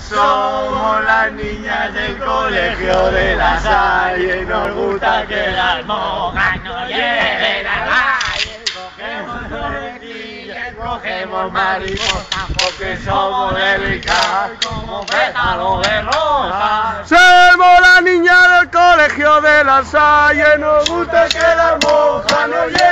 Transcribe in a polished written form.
Somos las niñas del colegio de La Salle, nos gusta que las monjas nos lleven al valle. Cogemos florecillas, cogemos mariposas, porque somos delicadas como pétalos de rosa. Somos las niñas del colegio de La Salle, nos gusta que las monjas nos lleven